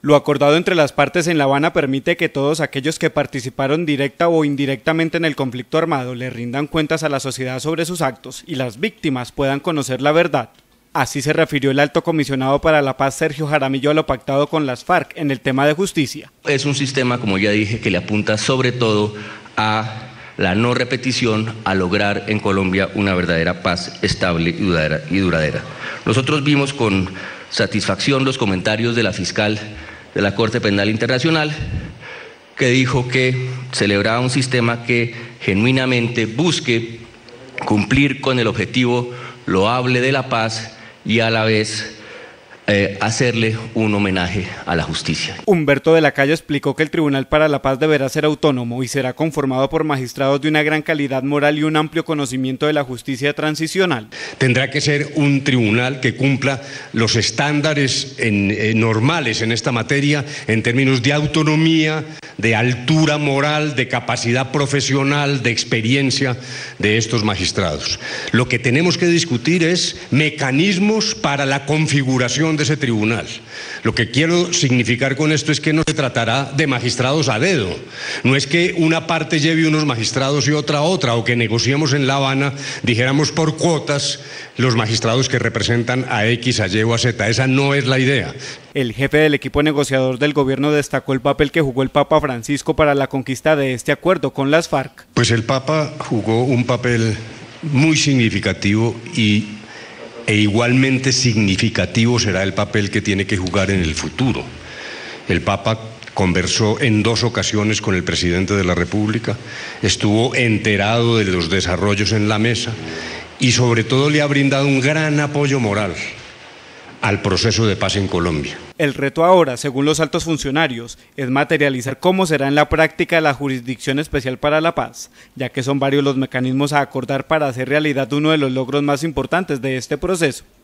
Lo acordado entre las partes en La Habana permite que todos aquellos que participaron directa o indirectamente en el conflicto armado le rindan cuentas a la sociedad sobre sus actos y las víctimas puedan conocer la verdad. Así se refirió el alto comisionado para la paz Sergio Jaramillo a lo pactado con las FARC en el tema de justicia. Es un sistema, como ya dije, que le apunta sobre todo a la no repetición, a lograr en Colombia una verdadera paz estable y duradera. Nosotros vimos con satisfacción los comentarios de la fiscal de la Corte Penal Internacional, que dijo que celebraba un sistema que genuinamente busque cumplir con el objetivo loable de la paz y a la vez hacerle un homenaje a la justicia. Humberto de la Calle explicó que el Tribunal para la Paz deberá ser autónomo y será conformado por magistrados de una gran calidad moral y un amplio conocimiento de la justicia transicional. Tendrá que ser un tribunal que cumpla los estándares normales en esta materia en términos de autonomía, de altura moral, de capacidad profesional, de experiencia de estos magistrados. Lo que tenemos que discutir es mecanismos para la configuración de ese tribunal. Lo que quiero significar con esto es que no se tratará de magistrados a dedo. No es que una parte lleve unos magistrados y otra, o que negociemos en La Habana, dijéramos por cuotas, los magistrados que representan a X, a Y o a Z. Esa no es la idea. El jefe del equipo negociador del gobierno destacó el papel que jugó el Papa Francisco para la conquista de este acuerdo con las FARC. Pues el Papa jugó un papel muy significativo e igualmente significativo será el papel que tiene que jugar en el futuro. El Papa conversó en 2 ocasiones con el presidente de la República, estuvo enterado de los desarrollos en la mesa y sobre todo le ha brindado un gran apoyo moral al proceso de paz en Colombia. El reto ahora, según los altos funcionarios, es materializar cómo será en la práctica la Jurisdicción Especial para la Paz, ya que son varios los mecanismos a acordar para hacer realidad uno de los logros más importantes de este proceso.